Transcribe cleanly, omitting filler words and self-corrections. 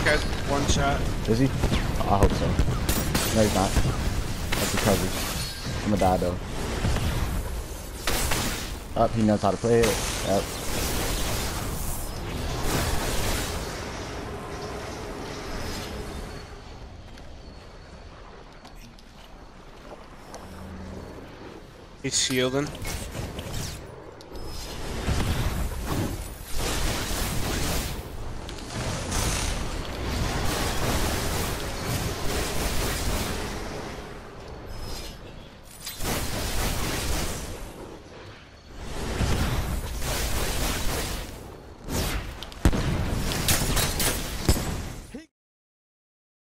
guy's one shot. Is he? I hope so. No, he's not. That's recovery. I'm gonna die though. Up, he knows how to play it. Yep. He's shielding.